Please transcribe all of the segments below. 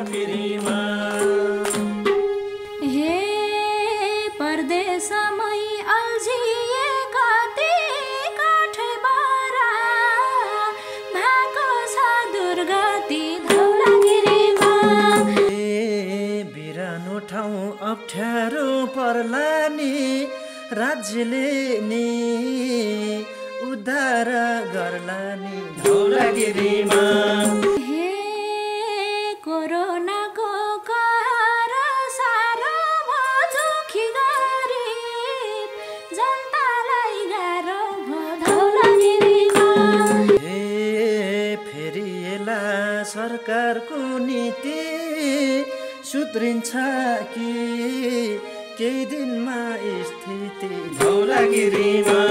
धौलागिरीमा हे परदेशमै अल्झिएका ती काठबारा भएको छ दुर्गति धौलागिरीमा बिरानो ठाउँ अप्ठ्यारो पर्ला नि राज्यले नि उद्धार गर्ला नि धौलागिरीमा हे कोरोनाको कहर सारो दुखी गरिब जनतालाई गाह्रो भयो धौलागिरीमा हे फेरि एला सरकारको नीति सुध्रिन्छ कि केही दिनमा स्थिति धौलागिरीमा।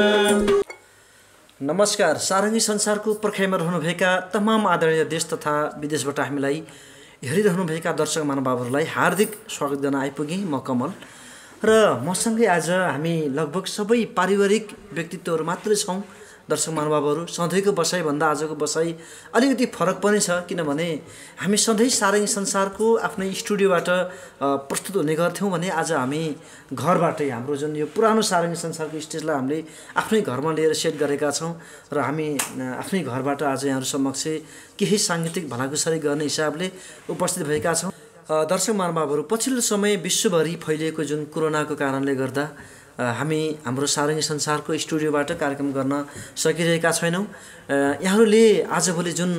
नमस्कार, सारङ्गी संसारको पर्खाइमा रहनुभएका तमाम आदरणीय देश तथा विदेशबाट हामीलाई हेरिरहनुभएका दर्शक महानुभावहरूलाई हार्दिक स्वागत गर्न आइपुगेँ म कमल र मसँगै आज हामी लगभग सबै पारिवारिक व्यक्तित्वहरू मात्रै छौँ। दर्शक महानुभावहरू, सधैँको बसाइभन्दा आजको बसाइ अलिकति फरक पनि छ, किनभने हामी सधैँ सारङ्गी संसारको आफ्नै स्टुडियोबाट प्रस्तुत हुने गर्थ्यौँ भने आज हामी घरबाटै हाम्रो जुन यो पुरानो सारङ्गी संसारको स्टेजलाई हामीले आफ्नै घरमा लिएर सेट गरेका छौँ र हामी आफ्नै घरबाट आज यहाँहरू समक्ष केही साङ्गीतिक भलाकुसारी गर्ने हिसाबले उपस्थित भएका छौँ। दर्शक महानुभावहरू, पछिल्लो समय विश्वभरि फैलिएको जुन कोरोनाको कारणले गर्दा हामी हाम्रो सारङ्गी संसारको स्टुडियोबाट कार्यक्रम गर्न सकिरहेका छैनौँ। यहाँहरूले आजभोलि जुन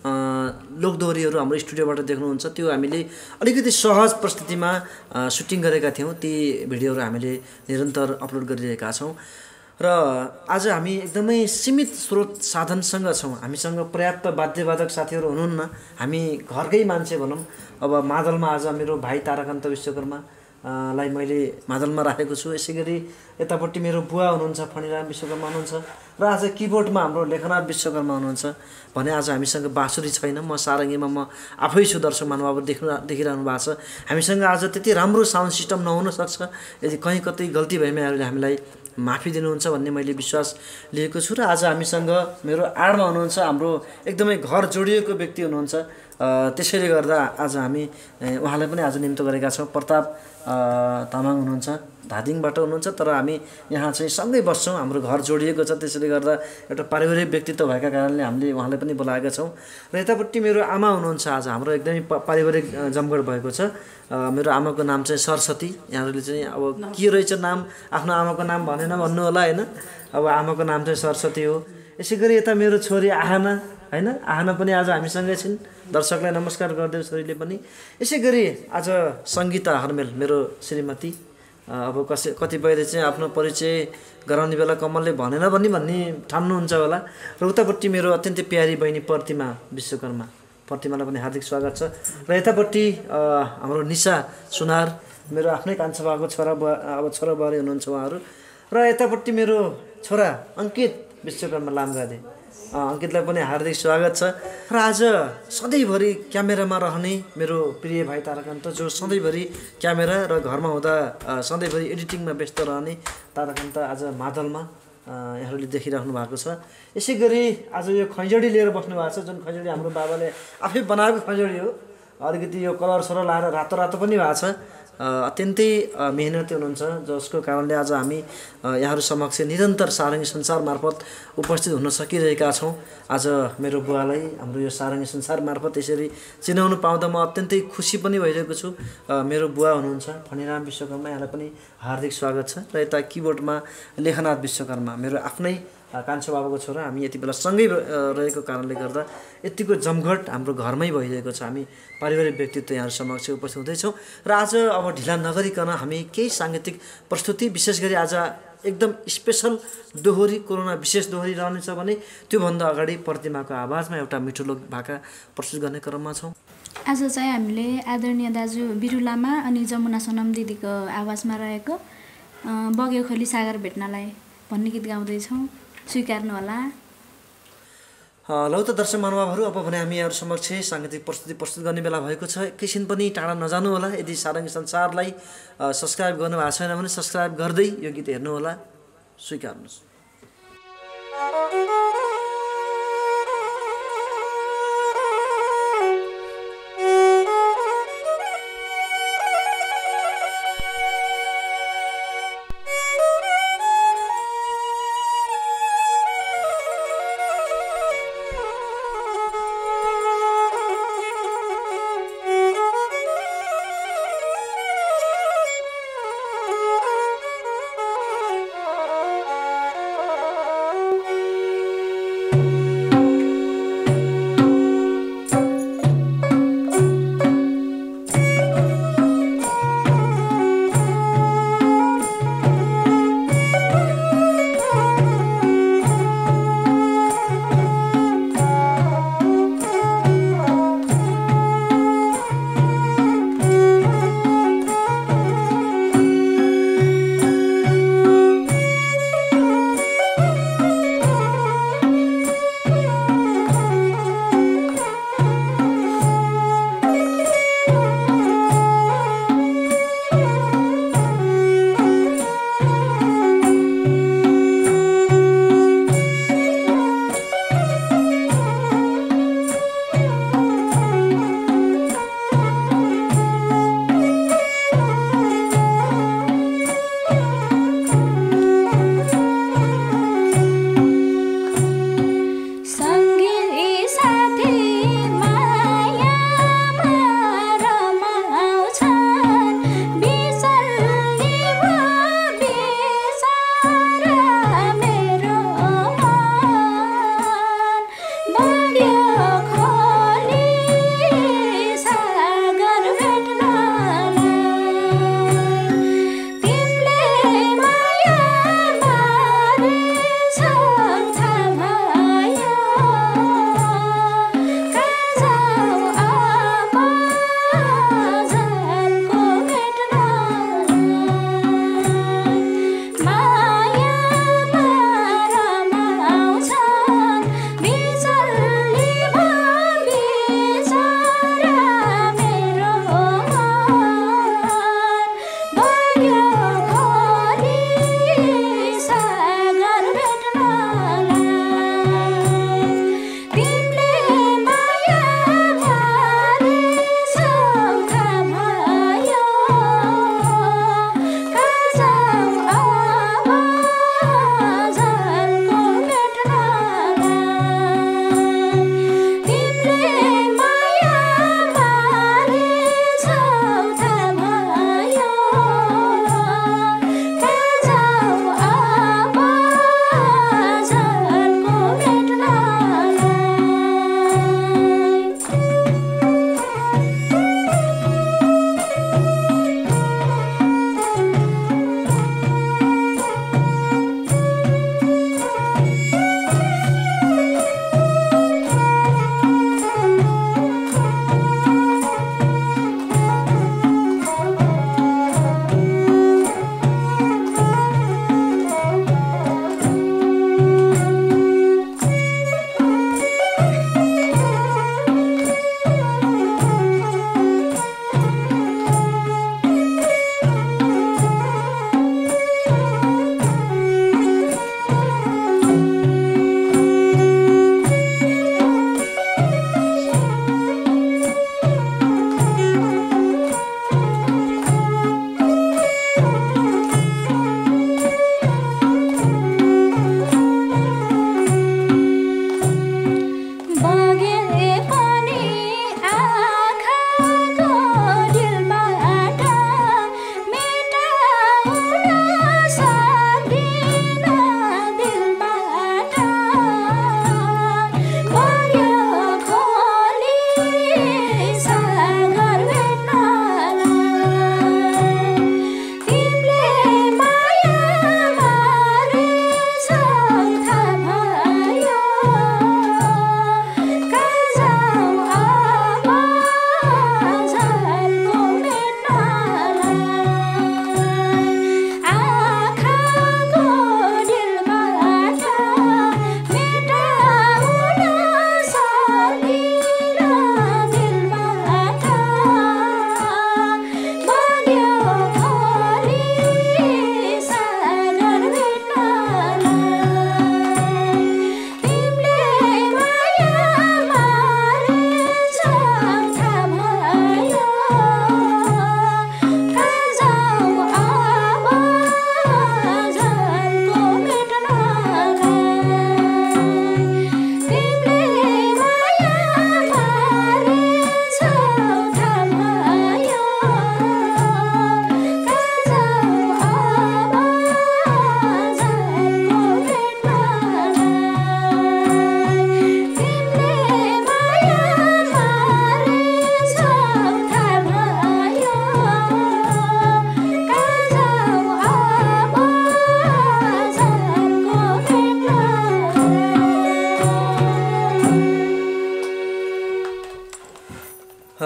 लोकदोहोरीहरू हाम्रो स्टुडियोबाट देख्नुहुन्छ त्यो हामीले अलिकति सहज परिस्थितिमा सुटिङ गरेका थियौँ। ती भिडियोहरू हामीले निरन्तर अपलोड गरिरहेका छौँ र आज हामी एकदमै सीमित स्रोत साधनसँग छौँ। हामीसँग पर्याप्त वाद्यवादक साथीहरू हुनुहुन्न, हामी घरकै मान्छे भनौँ। अब मादलमा आज मेरो भाइ ताराकान्त विश्वकर्मा लाई मैले मादलमा राखेको छु। यसै गरी यतापट्टि मेरो बुवा हुनुहुन्छ फणिराम विश्वकर्मा हुनुहुन्छ र आज किबोर्डमा हाम्रो लेखनाथ विश्वकर्मा हुनुहुन्छ भने आज हामीसँग बाँसुरी छैन। म सारङ्गीमा म आफै छु। दर्शक महानुभावहरू देखिरहनु भएको छ। हामीसँग आज त्यति राम्रो साउन्ड सिस्टम नहुन सक्छ। यदि कहीँ कतै गल्ती भएमा यहाँहरूले हामीलाई माफी दिनुहुन्छ भन्ने मैले विश्वास लिएको छु। र आज हामीसँग मेरो आडमा हुनुहुन्छ हाम्रो एकदमै घर जोडिएको व्यक्ति हुनुहुन्छ। त्यसैले गर्दा आज हामी उहाँलाई पनि आज निम्तो गरेका छौँ। प्रताप तामाङ हुनुहुन्छ, धादिङबाट हुनुहुन्छ, तर हामी यहाँ चाहिँ सँगै बस्छौँ। हाम्रो घर जोडिएको छ, त्यसैले गर्दा एउटा पारिवारिक व्यक्तित्व भएका कारणले हामीले उहाँलाई पनि बोलाएका छौँ। र यतापट्टि मेरो आमा हुनुहुन्छ। आज हाम्रो एकदमै पारिवारिक जमघट भएको छ। मेरो आमाको नाम चाहिँ सरस्वती। यहाँहरूले चाहिँ अब के रहेछ नाम, आफ्नो आमाको नाम भनेन भन्नु होला होइन। अब आमाको नाम चाहिँ सरस्वती हो। यसै गरी यता मेरो छोरी आहना होइन, आहना पनि आज हामीसँगै छिन्। दर्शकलाई नमस्कार गरिदेऊ छोरीले पनि। यसै गरी आज सङ्गीता हर्मेल मेरो श्रीमती। अब कतिपयले चाहिँ आफ्नो परिचय गराउने बेला कमलले भनेन भन्ने ठान्नुहुन्छ होला। र उतापट्टि मेरो अत्यन्तै प्यारी बहिनी प्रतिमा विश्वकर्मा, प्रतिमालाई पनि हार्दिक स्वागत छ। र यतापट्टि हाम्रो निशा सुनार, मेरो आफ्नै कान्छा बाबाको छोरा बुहारी हुनुहुन्छ उहाँहरू। र यतापट्टि मेरो छोरा अङ्कित विश्वकर्मा लामगादे, अङ्कितलाई पनि हार्दिक स्वागत छ। र आज सधैँभरि क्यामेरामा रहने मेरो प्रिय भाइ ताराकान्त, जो सधैँभरि क्यामेरा र घरमा हुँदा सधैँभरि एडिटिङमा व्यस्त रहने ताराकान्त आज मादलमा यहाँहरूले देखिराख्नु भएको छ। यसै गरी आज यो खैँजडी लिएर बस्नु भएको छ, जुन खैँजडी हाम्रो बाबाले आफै बनाएको खैँजडी हो। अलिकति यो कलर सलर लाएर रातो रातो पनि भएको छ। अत्यन्तै मेहनती हुनुहुन्छ, जसको कारणले आज हामी यहाँहरू समक्ष निरन्तर सारङ्गी संसार मार्फत उपस्थित हुन सकिरहेका छौँ। आज मेरो बुवालाई हाम्रो यो सारङ्गी संसार मार्फत यसरी चिनाउनु पाउँदा म अत्यन्तै खुसी पनि भइरहेको छु। मेरो बुवा हुनुहुन्छ फणिराम विश्वकर्मा, यहाँलाई पनि हार्दिक स्वागत छ। र यता किबोर्डमा लेखनाथ विश्वकर्मा, मेरो आफ्नै कान्छो बाबाको छोरा। हामी यति बेला सँगै रहेको कारणले गर्दा यतिको जमघट हाम्रो घरमै भइरहेको छ। हामी पारिवारिक व्यक्तित्व यहाँहरू समक्ष उपस्थित हुँदैछौँ। र आज अब ढिला नगरिकन हामी केही साङ्गीतिक प्रस्तुति, विशेष गरी आज एकदम स्पेसल दोहोरी, कोरोना विशेष दोहोरी रहनेछ भने त्योभन्दा अगाडि प्रतिमाको आवाजमा एउटा मिठो लोक भाका प्रस्तुत गर्ने क्रममा छौँ। आज चाहिँ हामीले आदरणीय दाजु बिरु लामा अनि जमुना सोनम दिदीको आवाजमा रहेको बग्यो खोली सागर भेट्नलाई भन्ने गीत गाउँदैछौँ, स्वीकार्नु होला। लौ त दर्शक महानुभावहरू, अब भने हामी यहाँहरू समक्ष साङ्गीतिक प्रस्तुति प्रस्तुत गर्ने बेला भएको छ। एकैछिन पनि टाढा नजानु होला। यदि सारङ्गी संसारलाई सब्सक्राइब गर्नुभएको छैन भने सब्सक्राइब गर्दै यो गीत हेर्नु होला। स्वीकार्नुहोस्।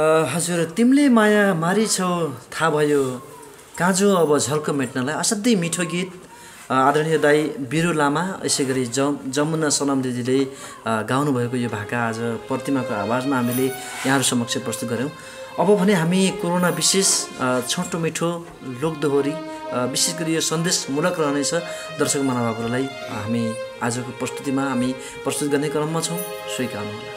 हजुर तिमीले माया मारिछौ थाहा भयो काँजो अब झल्को मेट्नलाई असाध्यै मिठो गीत आदरणीय दाई बिरु लामा यसै गरी जमुना सनम दिदीले गाउनुभएको यो भाका आज प्रतिमाको आवाजमा हामीले यहाँहरू समक्ष प्रस्तुत गऱ्यौँ। अब भने हामी कोरोना विशेष छोटो मिठो लोकदोहोरी विशेष गरी यो सन्देशमूलक रहनेछ दर्शक महानुभावहरूलाई हामी आजको प्रस्तुतिमा हामी प्रस्तुत गर्ने क्रममा छौँ, स्वीकार्नुहोला।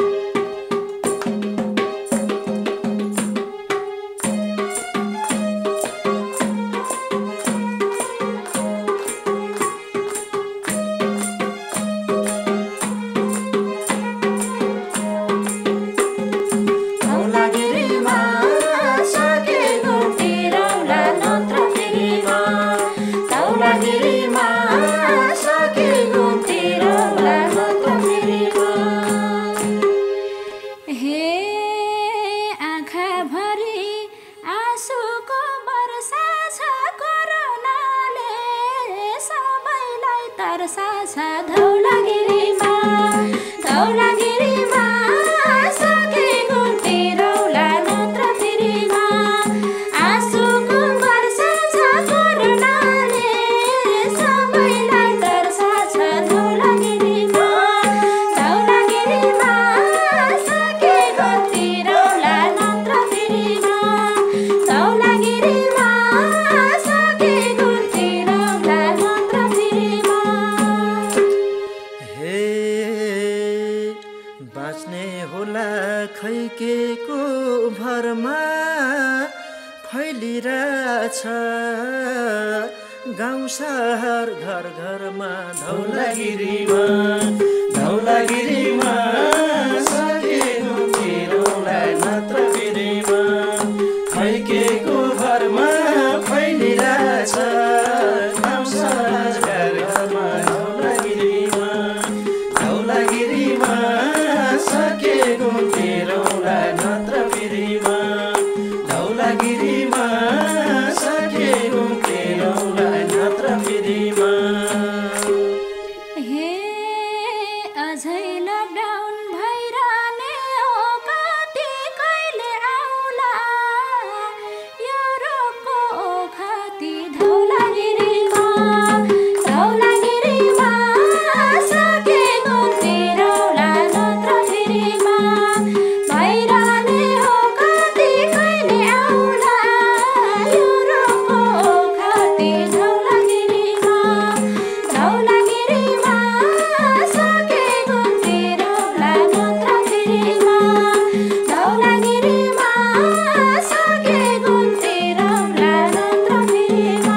गाउँ सहर घर घरमा धौलागिरीमा धौलागिरीमा सकेको तिरौलाई नत्र फेरिमा फैकेको भरमा फैलिरहेछ गाउँ सहर घर घरमा धौलागिरीमा धौलागिरीमा सकेको तिरौलाई नत्र फेरिमा धौलागिरीमा सकेको तिरौलाई नत्र फेरिमा। हे अझै लकडाउन भइरहने हो कति कहिले आउला यो रोगको ओखती धौलागिरीमा धौलागिरीमा सकेको तिरौलाई नत्र फेरिमा भइरहने हो कति कहिले आउला यो रोगको ओखती धौलागिरीमा धौलागिरीमा सकेको तिरौलाई नत्र फेरिमा धौलागिरीमा सकेको तिरौलाई नत्र फेरिमा।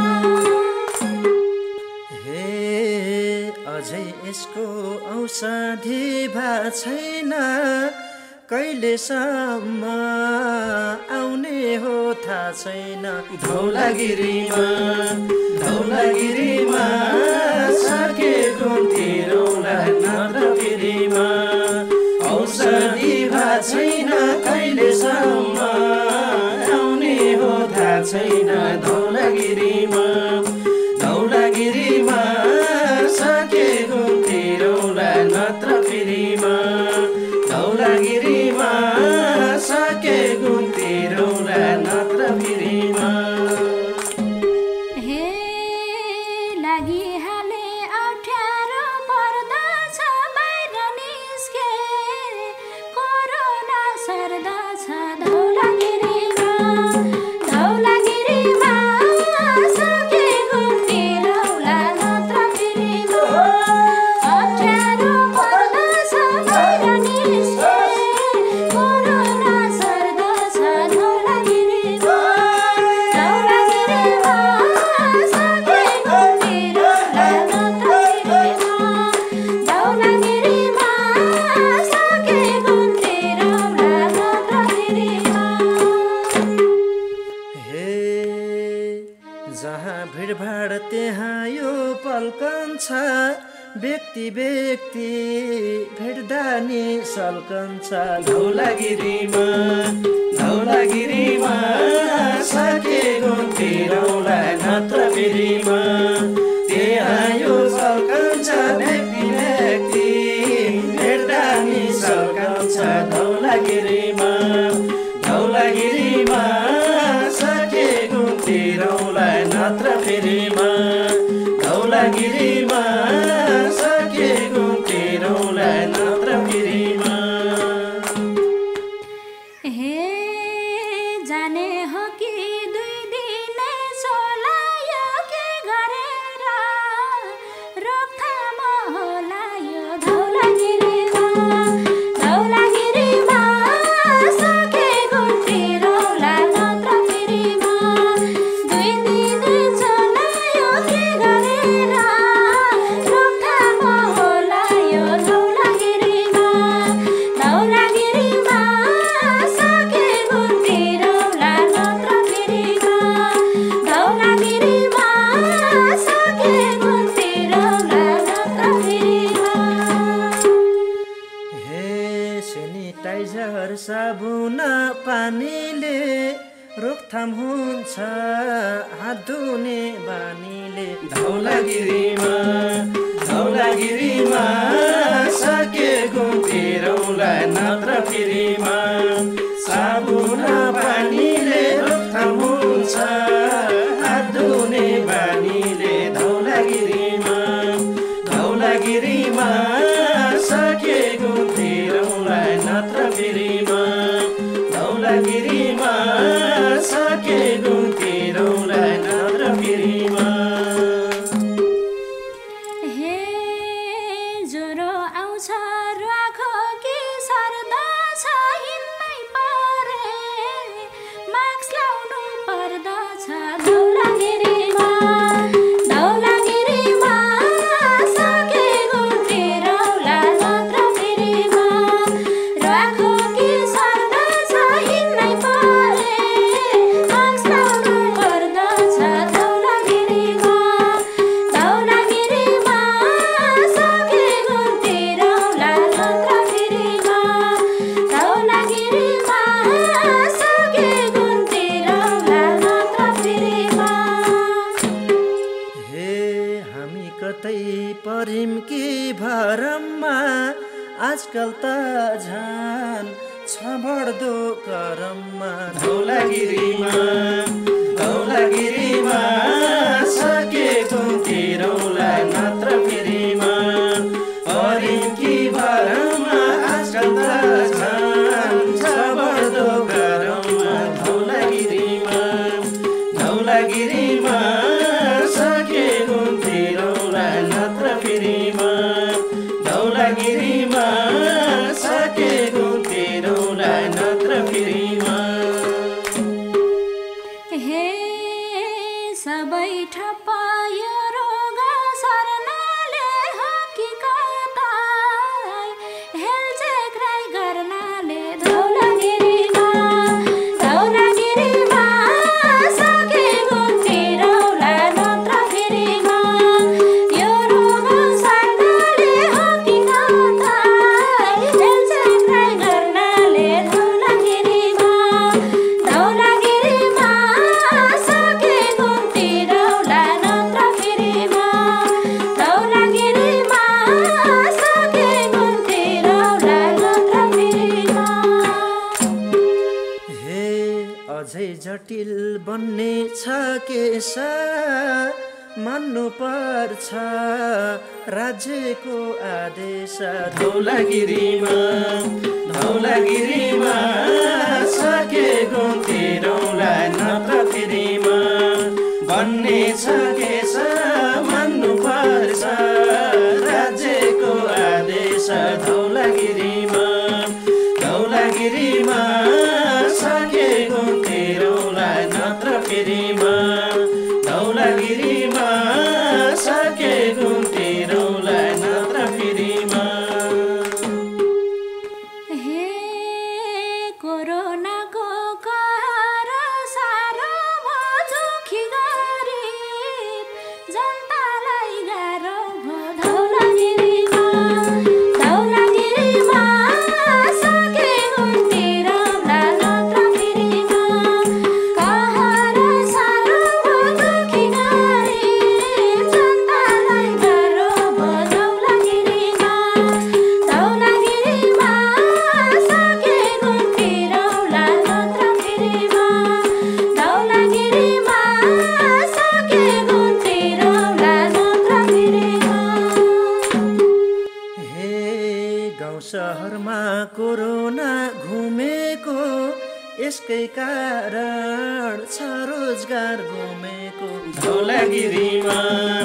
हे अझै यसको औषधि भा छैन कहिलेसम्म आउने हो थाहा छैन धौलागिरीमा धौलागिरीमा सकेको तिरौलाई नत्र फेरिमा औषधि भा छैन कहिलेसम्म आउने हो थाहा छैन धौलागिरीमा धौलागिरीमा सकेको तिरौलाई नत्र फेरिमा धौलागिरीमा सकेको तिरौलाई नत्र फेरिमा। हे लागिहाले अप्ठ्यारो पर्दछ बाहिर निस्के कोरोना सर्दछ धौलागिरीमा धौलागिरीमा सकेको तिरौलाई नत्र फेरिमा अप्ठ्यारो पर्दछ बाहिर निस्के कोरोना सर्दछ धौलागिरीमा धौलागिरीमा सकेको तिरौलाई नत्र फेरिमा धौलागिरीमा सकेको तिरौलाई नत्र फेरिमा। हे जहाँ भिडभाड त्यहाँ यो पल्कन्छ व्यक्ति व्यक्ति भेट्दा नि सल्कन्छ धौलागिरीमा धौलागिरीमा सकेको तिरौलाई नत्र फेरिमा त्यहाँ यो सल्कन्छ व्यक्ति व्यक्ति भेट्दा नि सल्कन्छ धौलागिरीमा जाने हो कि 2 दिने सोलायो के गरेर रोकथाम होला यो धौलागिरीमा सके गुन्ती रौला नत्र फेरिमा 2 दिने सोलायो के गरेर रोकथाम होला यो धौलागिरीमा सके गुन्ती रौला नत्र फेरिमा धौलागिरीमा सके गुन्ती रौला नत्र फेरिमा। हे सेनिटाइजर साबुन पानीले रोकथाम हुन्छ हात धुने बानीले धौलागिरीमा सके गुन्ती रौला नत्र फेरिमा साबुन पानीले रोकथाम हुन्छ हात धुने बानीले धौलागिरीमा सके गुन्ती रौला नत्र फेरिमा धौलागिरीमा सके गुन्ती रौला नत्र फेरिमा। हे ज्वरो आउँछ राखो कि सर्दा छ हिँड्नै परे मास्क लाउनु पर्दछ धौलागिरीमा सके गुन्ती रौला नत्र फेरिमा राखो कि सर्दा छ हिँड्नै परे मास्क लाउनु पर्दछ धौलागिरीमा सके गुन्ती रौला नत्र फेरिमा धौलागिरीमा सके गुन्ती रौला नत्र फेरिमा। हे हामी कतै परिम कि भरममा आजकल त झन् छ बढ्दो करममा धौलागिरीमा सके गुन्ती रौला नत्र फेरिमा परिम कि भरमा आजकल त झन् छ बढ्दो गरममा धौलागिरीमा सके गुन्ती रौला नत्र फेरिमा धौलागिरीमा सके गुन्ती रौला नत्र फेरिमा। हे सबै ठप्प यो रोग सर्नाले हो कि कतै हेलचेक राई गर्नाले धौलागिरीमा सके गुन्ती रौला नत्र फेरिमा यो रोग सर्नाले हो कि कतै हेलचेक राई गर्नाले धौलागिरीमा सके गुन्ती रौला नत्र फेरिमा सके गुन्ती रौला नत्र फेरिमा। हे अझै जटिल बन्ने छ केसा मान्नु पर्छ राज्यको आदेश धौलागिरीमा सके गुन्ती रौला नत्र फेरिमा भन्ने छ केस मान्नु पर्छ राज्यको आदेश धौलागिरीमा सके गुन्ती रौला नत्र फेरिमा धौलागिरीमा सके गुन्ती रौला नत्र फेरिमा। हे कोरोनाको कहर साह्रो भयो दुखी गरिब यसकै कारण छ रोजगार गुमेको धौलागिरीमा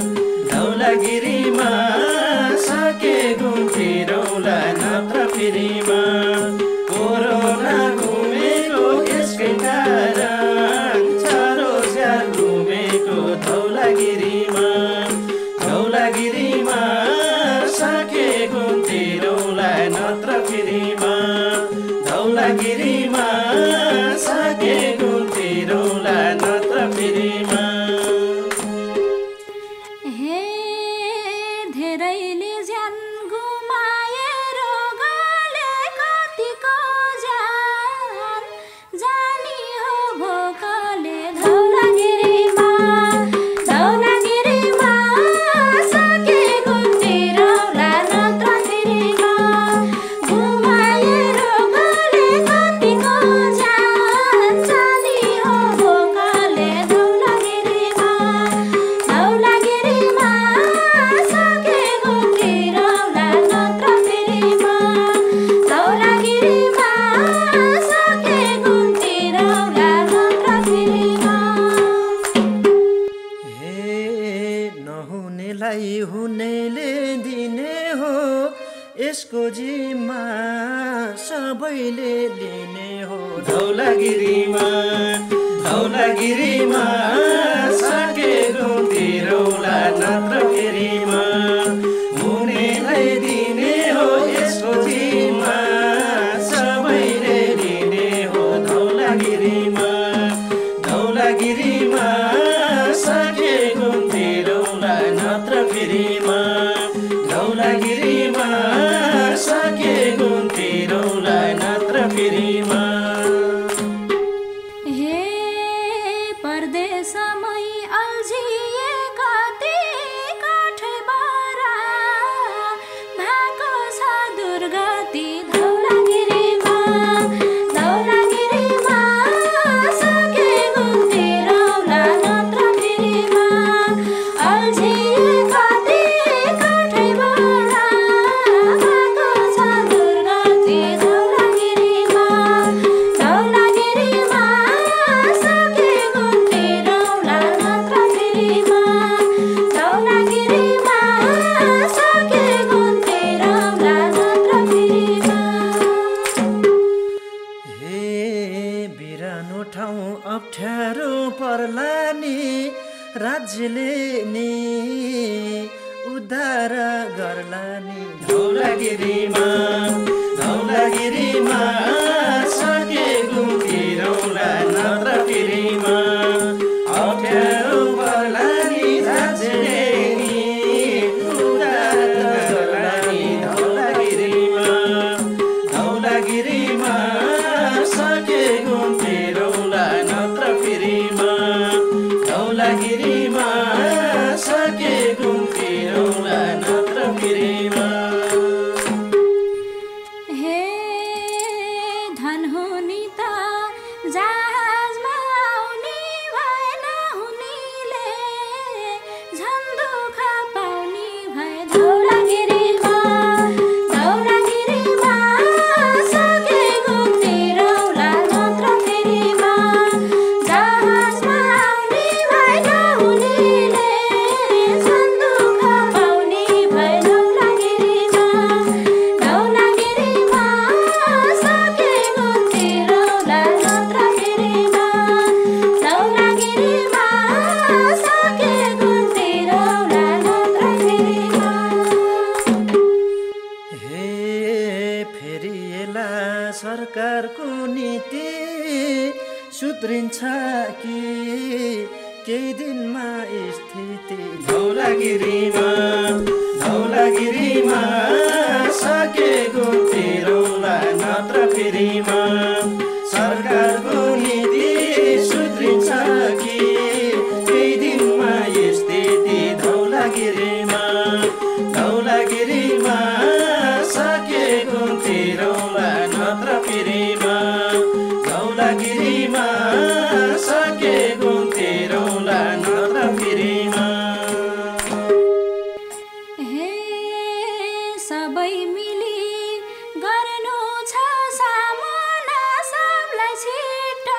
सके घुम्तिरौला नत्र फेरिमा कोरोना घुमेको यसकै कारण छ रोजगार घुमेको धौलागिरीमा सके घुम्तिरौला नत्र फेरिमा धौलागिरीमा सके घुम्तिरौला नत्र फेरिमा धेरैले ज्यान गुमाए रोगले कतिको ज्यान जानी हो भोकले धौलागिरीमा सके घुम्तिरौला नत्र फेरिमा गुमाए रोगले कतिको ज्यान जानी हो भोकले धौलागिरीमा सके घुम्तिरौला नत्र फेरिमा धौलागिरीमा सके घुम्तिरौला नत्र फेरिमा हे नहुनेलाई हुनेले दिने हो यसको जिम्मा सबैले लिने हो धौलागिरीमा सके घुम्तिरौला नत्र फेरिमा हुनेलाई दिने हो यसको जिम्मा सबैले लिने हो धौलागिरीमा सके घुम्तिरौला नत्र फेरिमा धौलागिरीमा सके घुम्तिरौला नत्र फेरिमा हे परदेशमै अल्झिए कति काठबारा भएको छ दुर्गति धौलागिरीमा सके घुम्तिरौला नत्र फेरिमा अल्झिए कति काठबारा भएको छ दुर्गति धौलागिरीमा सके घुम्तिरौला नत्र फेरिमा सके घुम्तिरौला नत्र फेरिमा हे बिरानो ठाउँ अप्ठ्यारो पर्ला नि राज्यले नि उद्धार गर्ला नि धौलागिरीमा सके घुम्तिरौला नत्र फेरिमा अप्ठ्यारो पर्ला नि राज्यले नि उद्धार गर्ला नि धौलागिरीमा सके घुम्तिरौला नत्र फेरिमा धौलागिरीमा सके घुम्तिरौला नत्र फेरिमा हे धन हुनी त जहाजमा आउने भएन हुनीले झन् दुःख पाउने भए धौलागिरीमा सके घुम्तिरौला नत्र फेरिमा जहाजमा आउने भएन हुनीले झन् दुःख पाउने भए धौलागिरीमा सके घुम्तिरौला नत्र फेरिमा सके घुम्तिरौला नत्र फेरिमा हे फेरि एला सरकारको नीति सुध्रिन्छ कि केही दिनमा स्थिति धौलागिरीमा सके घुम्तिरौला नत्र फेरिमा सरकारको नीति सुध्रिन्छ कि केही दिनमा स्थिति धौलागिरीमा सके घुम्तिरौला नत्र फेरिमा धौलागिरीमा सके घुम्तिरौला नत्र फेरिमा हे सबै मिली गर्नु छ सामना सबलाई छिटो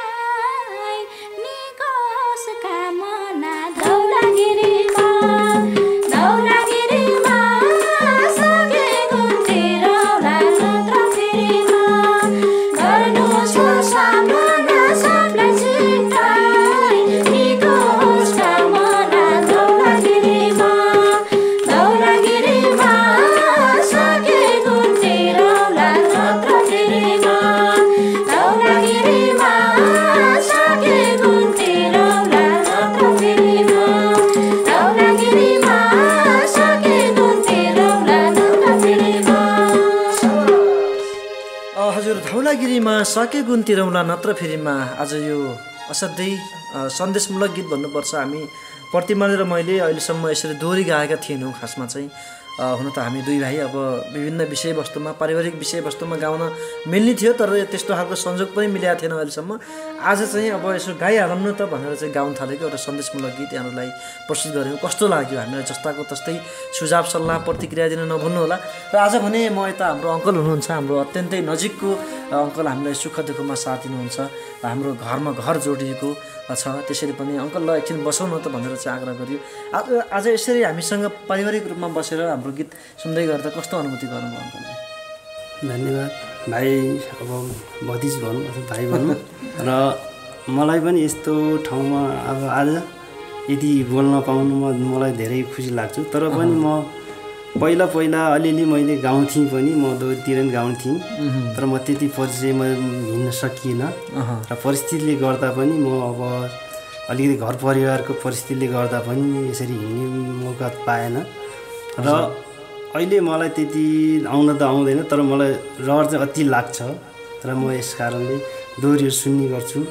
सके गुण तिरौला नत्र फेरिमा आज यो असाध्यै सन्देशमूलक गीत भन्नुपर्छ। हामी प्रतिमाले र मैले अहिलेसम्म यसरी दोहोरी गाएका थिएनौँ। खासमा चाहिँ हुन त हामी दुई भाइ अब विभिन्न विषयवस्तुमा पारिवारिक विषयवस्तुमा गाउन मिल्ने थियो, तर त्यस्तो खालको संयोग पनि मिलेको थिएन अहिलेसम्म। आज चाहिँ अब यसो गाइहालौँ न त भनेर चाहिँ गाउन थालेको एउटा सन्देशमूलक गीत यहाँहरूलाई प्रस्तुत गऱ्यौँ। कस्तो लाग्यो? हामीलाई जस्ताको तस्तै सुझाव सल्लाह प्रतिक्रिया दिन नभुल्नु होला। र आज भने म यता हाम्रो अङ्कल हुनुहुन्छ, हाम्रो अत्यन्तै नजिकको अङ्कल, हामीलाई सुख दुःखमा साथ दिनुहुन्छ। हाम्रो घरमा घर जोडिएको छ, त्यसरी पनि अङ्कल ल एकछिन बसौँ न त भनेर चाहिँ आग्रह गरियो। आज यसरी हामीसँग पारिवारिक रूपमा बसेर हाम्रो गीत सुन्दै गर्दा कस्तो अनुभूति गर्नुभयो अङ्कलले? धन्यवाद भाइ, अब भतिज भनौँ अथवा भाइ भनौँ। र मलाई पनि यस्तो ठाउँमा अब आज यदि बोल्न पाउनुमा मलाई धेरै खुसी लाग्छ। तर पनि म पहिला अलिअलि मैले गाउँथेँ पनि, म दोहोरीतिर पनि गाउँथेँ, तर म त्यति परिचयमा हिँड्न सकिनँ। र परिस्थितिले गर्दा पनि म अब अलिकति घर परिवारको परिस्थितिले गर्दा पनि यसरी हिँड्ने मौका पाएन। र अहिले मलाई त्यति आउन त आउँदैन, तर मलाई रहर चाहिँ अति लाग्छ। र म यस कारणले दोहोरीहरू सुन्ने गर्छु।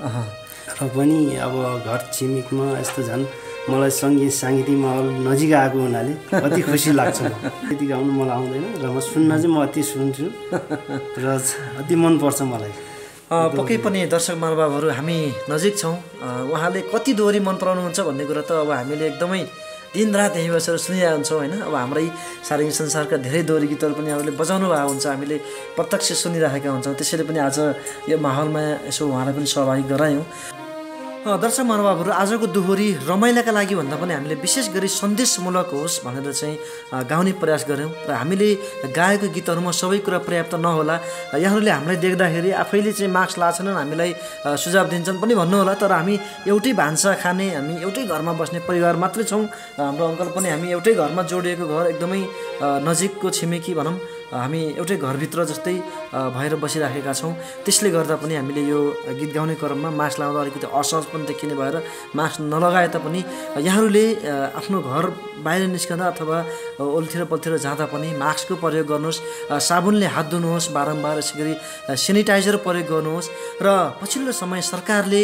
र पनि अब घर छिमेकमा यस्तो झन् मलाई साङ्गीतिक माहौल नजिक आएको हुनाले अति खुसी लाग्छ। त्यति गाउनु मलाई आउँदैन, र म सुन्न चाहिँ म अति सुन्छु र अति मनपर्छ मलाई। पक्कै पनि दर्शक महानुभावहरू हामी नजिक छौँ। उहाँले कति दोहोरी मन पराउनुहुन्छ भन्ने कुरा त अब हामीले एकदमै दिनरात यहीँ बसेर सुनिरहेको हुन्छौँ होइन। अब हाम्रै सार्वजनिक संसारका धेरै दोहोरी गीतहरू पनि हामीले बजाउनु भएको हुन्छ, हामीले प्रत्यक्ष सुनिरहेका हुन्छौँ। त्यसैले पनि आज यो माहौलमा यसो उहाँलाई पनि सहभागी गरायौँ। दर्शक महानुभावहरू, आजको दोहोरी रमाइलाका लागि भन्दा पनि हामीले विशेष गरी सन्देशमूलक होस् भनेर चाहिँ गाउने प्रयास गऱ्यौँ। र हामीले गाएको गीतहरूमा सबै कुरा पर्याप्त नहोला, यहाँहरूले हामीलाई देख्दाखेरि आफैले चाहिँ मार्क्स लाछन्, हामीलाई सुझाव दिन्छन् पनि भन्नुहोला। तर हामी एउटै भान्सा खाने, हामी एउटै घरमा बस्ने परिवार मात्रै छौँ। हाम्रो अङ्कल पनि हामी एउटै घरमा जोडिएको घर, एकदमै नजिकको छिमेकी भनौँ, हामी एउटै घरभित्र जस्तै भएर बसिराखेका छौँ। त्यसले गर्दा पनि हामीले यो गीत गाउने क्रममा मास्क लगाउँदा अलिकति असहज पनि देखिने भएर मास्क नलगाए तापनि यहाँहरूले आफ्नो घर बाहिर निस्कँदा अथवा ओल्तिर पल्तिर जाँदा पनि मास्कको प्रयोग गर्नुहोस्, साबुनले हात धुनुहोस्, बारम्बार यसै गरी सेनिटाइजर प्रयोग गर्नुहोस्। र पछिल्लो समय सरकारले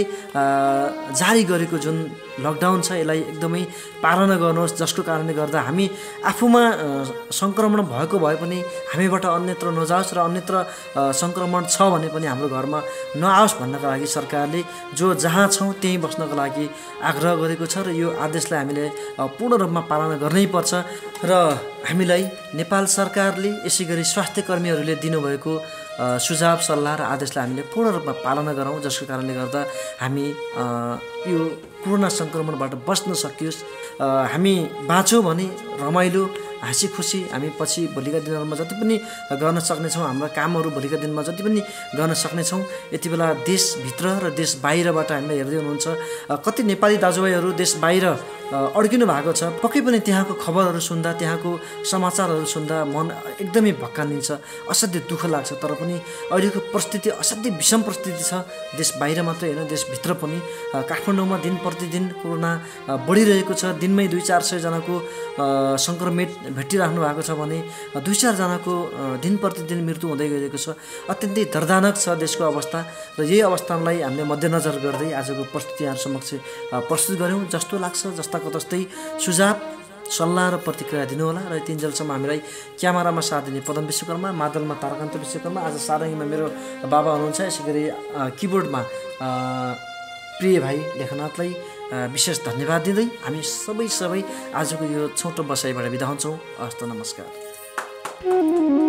जारी गरेको जुन लकडाउन छ यसलाई एकदमै पालना गर्नुहोस्, जसको कारणले गर्दा हामी आफूमा सङ्क्रमण भएको भए पनि हामीबाट अन्यत्र नजाओस् र अन्यत्र सङ्क्रमण छ भने पनि हाम्रो घरमा नआओस् भन्नका लागि सरकारले जो जहाँ छौँ त्यहीँ बस्नको लागि आग्रह गरेको छ। र यो आदेशलाई हामीले पूर्ण रूपमा पालना गर्नै पर्छ। र हामीलाई नेपाल सरकारले यसै गरी स्वास्थ्य कर्मीहरूले दिनुभएको सुझाव सल्लाह र आदेशलाई हामीले पूर्ण रूपमा पालना गरौँ, जसको कारणले गर्दा हामी यो कोरोना सङ्क्रमणबाट बच्न सकियोस्। हामी बाँच्यौँ भने रमाइलो हाँसी खुसी हामी पछि भोलिका दिनहरूमा जति पनि गर्न सक्नेछौँ, हाम्रा कामहरू भोलिका दिनमा जति पनि गर्न सक्नेछौँ। यति बेला देशभित्र र देश बाहिरबाट हामीलाई हेर्दै हुनुहुन्छ कति नेपाली दाजुभाइहरू देश बाहिर अड्किनु भएको छ। पक्कै पनि त्यहाँको खबरहरू सुन्दा, त्यहाँको समाचारहरू सुन्दा मन एकदमै भक्कानिन्छ, असाध्यै दुःख लाग्छ। तर पनि अहिलेको परिस्थिति असाध्यै विषम परिस्थिति छ, देश बाहिर मात्रै होइन देशभित्र पनि। काठमाडौँमा दिन प्रतिदिन कोरोना बढिरहेको छ, दिनमै 200-400 जनाको सङ्क्रमित भेटिराख्नु भएको छ भने 2-4 जनाको दिन प्रतिदिन मृत्यु हुँदै गइरहेको छ। अत्यन्तै दर्दनाक छ देशको अवस्था। र यही अवस्थालाई हामीले मध्यनजर गर्दै आजको प्रस्तुति यहाँहरू समक्ष प्रस्तुत गऱ्यौँ। जस्तो लाग्छ जस्ताको तस्तै सुझाव सल्लाह र प्रतिक्रिया दिनुहोला। र तिनजेलसम्म हामीलाई क्यामेरामा साथ दिने पदम विश्वकर्मा, मादलमा तारकान्त विश्वकर्मा, आज सारङ्गीमा मेरो बाबा हुनुहुन्छ, यसै गरी किबोर्डमा प्रिय भाइ लेखनाथलाई विशेष धन्यवाद दिँदै हामी सबै आजको यो छोटो बसाइबाट बिदा हुन्छौँ। हस्त नमस्कार।